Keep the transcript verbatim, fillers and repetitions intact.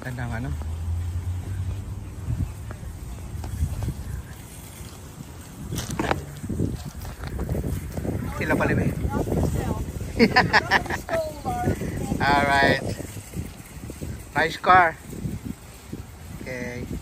Gandang ano. Sila pala ba? Alright. Nice car. Okay.